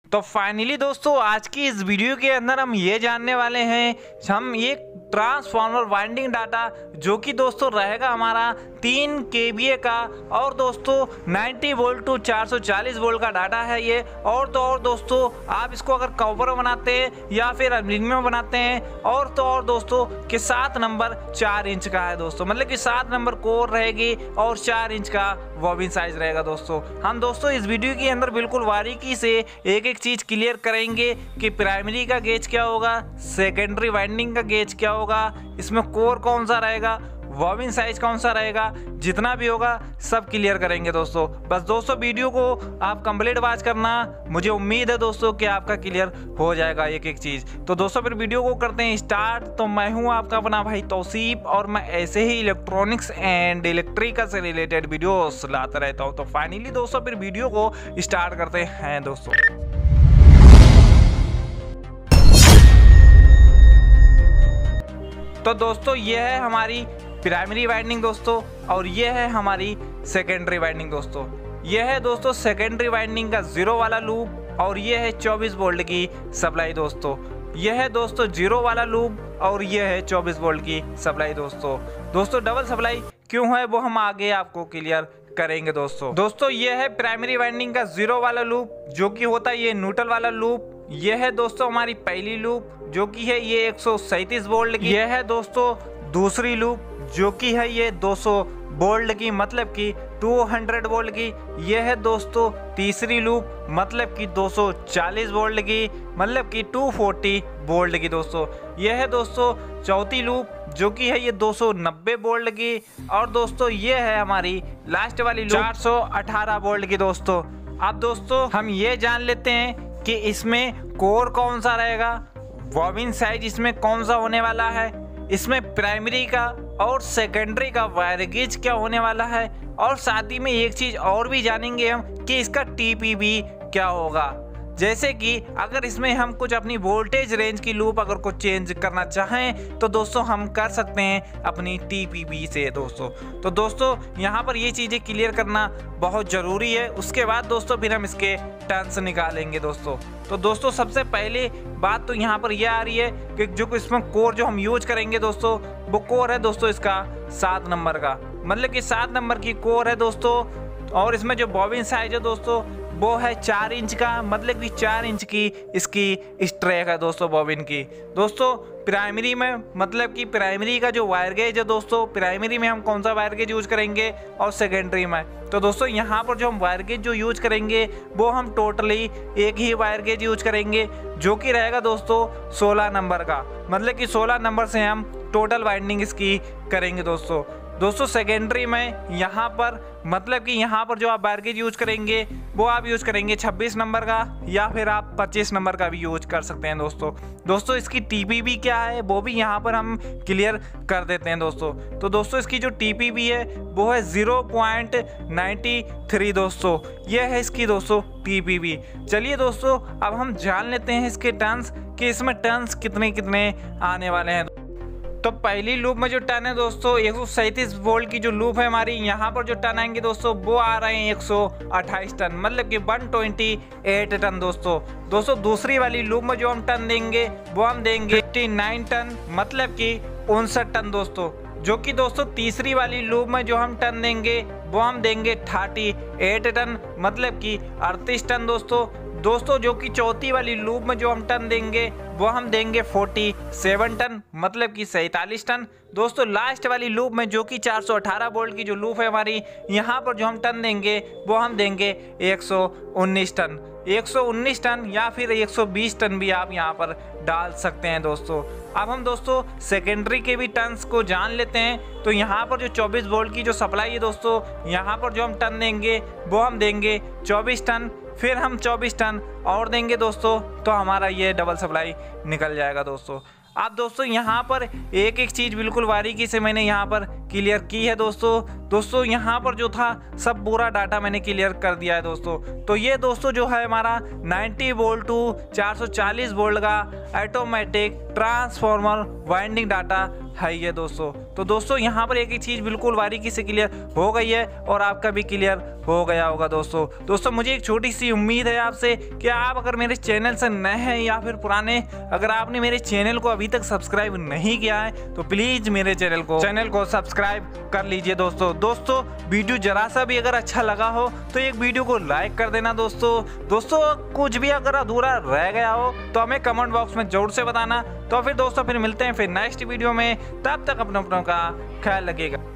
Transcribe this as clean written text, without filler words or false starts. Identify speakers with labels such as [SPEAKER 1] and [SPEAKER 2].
[SPEAKER 1] तो फाइनली दोस्तों आज की इस वीडियो के अंदर हम ये जानने वाले हैं हम ये ट्रांसफार्मर वाइंडिंग डाटा जो कि दोस्तों रहेगा हमारा 3 kVA का और दोस्तों 90 वोल्ट टू 440 वोल्ट का डाटा है ये। और तो और दोस्तों आप इसको अगर कॉपर बनाते हैं या फिर एल्युमिनियम बनाते हैं और तो और दोस्तों कि 7 नंबर 4 इंच का है दोस्तों, मतलब कि 7 नंबर कोर रहेगी और 4 इंच का बॉबिन साइज रहेगा दोस्तों। हम दोस्तों इस वीडियो के अंदर बिल्कुल बारीकी से एक एक चीज क्लियर करेंगे कि प्राइमरी का गेज क्या होगा, सेकेंडरी वाइंडिंग का गेज क्या होगा, इसमें कोर कौन सा रहेगा, बॉबिन साइज कौन सा रहेगा, जितना भी होगा सब क्लियर करेंगे दोस्तों। बस दोस्तों वीडियो को आप कंप्लीट वॉच करना, मुझे उम्मीद है दोस्तों कि आपका क्लियर हो जाएगा एक एक चीज़। तो दोस्तों फिर वीडियो को करते हैं स्टार्ट। तो मैं हूं आपका अपना भाई तौसीफ और मैं ऐसे ही इलेक्ट्रॉनिक्स एंड इलेक्ट्रिकल से रिलेटेड वीडियोस लाता रहता हूं। तो फाइनली दोस्तों फिर वीडियो को स्टार्ट करते हैं दोस्तों। तो दोस्तों ये है हमारी प्राइमरी वाइंडिंग दोस्तों और ये है हमारी सेकेंडरी वाइंडिंग दोस्तों। ये है दोस्तों सेकेंडरी वाइंडिंग का 0 वाला लूप और ये है 24 वोल्ट की सप्लाई दोस्तों। ये है दोस्तों 0 वाला लूप और ये है 24 वोल्ट की सप्लाई दोस्तों डबल सप्लाई क्यों है वो हम आगे आपको क्लियर करेंगे दोस्तों ये है प्राइमरी वाइंडिंग का 0 वाला लूप जो कि होता है ये न्यूट्रल वाला लूप। ये है दोस्तों हमारी पहली लूप जो कि है ये 137 वोल्ट की। ये है दोस्तों दूसरी लूप जो कि है ये 200 वोल्ट की, मतलब कि 200 वोल्ट की। ये है दोस्तों तीसरी लूप मतलब कि 240 वोल्ट की, मतलब कि 240 वोल्ट की दोस्तों। ये है दोस्तों चौथी लूप जो कि है ये 290 वोल्ट की। और दोस्तों ये है हमारी लास्ट वाली लूप 418 वोल्ट की दोस्तों। अब दोस्तों हम ये जान लेते हैं कि इसमें कोर कौन सा रहेगा, बॉबिन साइज इसमें कौन सा होने वाला है, इसमें प्राइमरी का और सेकेंडरी का वायर गेज क्या होने वाला है, और साथ ही में एक चीज और भी जानेंगे हम कि इसका टीपीबी क्या होगा। जैसे कि अगर इसमें हम कुछ अपनी वोल्टेज रेंज की लूप अगर कुछ चेंज करना चाहें तो दोस्तों हम कर सकते हैं अपनी टीपीबी से दोस्तों। तो दोस्तों यहाँ पर ये चीज़ें क्लियर करना बहुत ज़रूरी है। उसके बाद दोस्तों फिर हम इसके टर्न्स निकालेंगे दोस्तों। तो दोस्तों सबसे पहले बात तो यहाँ पर यह आ रही है कि जो इसमें कोर जो हम यूज करेंगे दोस्तों वो कोर है दोस्तों इसका 7 नंबर का, मतलब कि 7 नंबर की कोर है दोस्तों। और इसमें जो बॉबिन साइज है दोस्तों वो है 4 इंच का, मतलब कि 4 इंच की इसकी स्ट्रैक है दोस्तों बॉबिन की। दोस्तों प्राइमरी में मतलब कि प्राइमरी का जो वायर गेज है दोस्तों, प्राइमरी में हम कौन सा वायर गेज यूज करेंगे और सेकेंडरी में तो दोस्तों यहाँ पर जो हम वायर गेज जो यूज करेंगे वो हम टोटली एक ही वायर गेज यूज करेंगे जो कि रहेगा दोस्तों 16 नंबर का, मतलब कि 16 नंबर से हम टोटल वाइंडिंग इसकी करेंगे दोस्तों सेकेंडरी में यहाँ पर मतलब कि यहाँ पर जो आप वायर गेज यूज करेंगे वो आप यूज करेंगे 26 नंबर का या फिर आप 25 नंबर का भी यूज कर सकते हैं दोस्तों इसकी टीपीबी क्या है वो भी यहाँ पर हम क्लियर कर देते हैं दोस्तों। तो दोस्तों इसकी जो टीपीबी है वो है 0.93 दोस्तों, ये है इसकी दोस्तों टीपीबी। चलिए दोस्तों अब हम जान लेते हैं इसके टर्न्स कि इसमें टर्न्स कितने आने वाले हैं। तो पहली लूप में जो टर्न है दोस्तों 137 वोल्ट की जो लूप है हमारी, यहाँ पर जो टर्न आएंगे दोस्तों वो आ रहे हैं 128 टन, मतलब कि 128 टन दोस्तों दूसरी वाली लूप में जो हम टर्न देंगे वो हम देंगे 59 टन, मतलब कि 59 टन दोस्तों। जो कि दोस्तों तीसरी वाली लूप में जो हम टर्न देंगे वो हम देंगे 38 टन, मतलब कि 38 टन दोस्तों जो कि चौथी वाली लूप में जो हम टर्न देंगे वो हम देंगे 47 टन, मतलब कि 47 टन दोस्तों। लास्ट वाली लूप में जो कि 418 वोल्ट की जो लूप है हमारी, यहाँ पर जो हम टर्न देंगे वो हम देंगे 119 टन या फिर 120 टन भी आप यहाँ पर डाल सकते हैं दोस्तों। अब हम दोस्तों सेकेंडरी के भी टर्न्स को जान लेते हैं। तो यहाँ पर जो 24 वोल्ट की जो सप्लाई है दोस्तों, यहाँ पर जो हम टर्न देंगे वो हम देंगे 24 टन, फिर हम 24 टन और देंगे दोस्तों तो हमारा ये डबल सप्लाई निकल जाएगा दोस्तों। अब दोस्तों यहाँ पर एक एक चीज़ बिल्कुल बारीकी से मैंने यहाँ पर क्लियर की है दोस्तों यहाँ पर जो था सब पूरा डाटा मैंने क्लियर कर दिया है दोस्तों। तो ये दोस्तों जो है हमारा 90 वोल्ट टू 440 वोल्ट का ऑटोमेटिक ट्रांसफॉर्मर वाइंडिंग डाटा है ये दोस्तों। तो दोस्तों यहाँ पर एक ही चीज़ बिल्कुल बारीकी से क्लियर हो गई है और आपका भी क्लियर हो गया होगा दोस्तों मुझे एक छोटी सी उम्मीद है आपसे कि आप अगर मेरे चैनल से नए हैं या फिर पुराने, अगर आपने मेरे चैनल को अभी तक सब्सक्राइब नहीं किया है तो प्लीज़ मेरे चैनल को सब्सक्राइब कर लीजिए दोस्तों वीडियो जरा सा भी अगर अच्छा लगा हो तो एक वीडियो को लाइक कर देना दोस्तों कुछ भी अगर अधूरा रह गया हो तो हमें कमेंट बॉक्स में जरूर से बताना। तो फिर दोस्तों फिर मिलते हैं फिर नेक्स्ट वीडियो में, तब तक अपनों का ख्याल रखिएगा।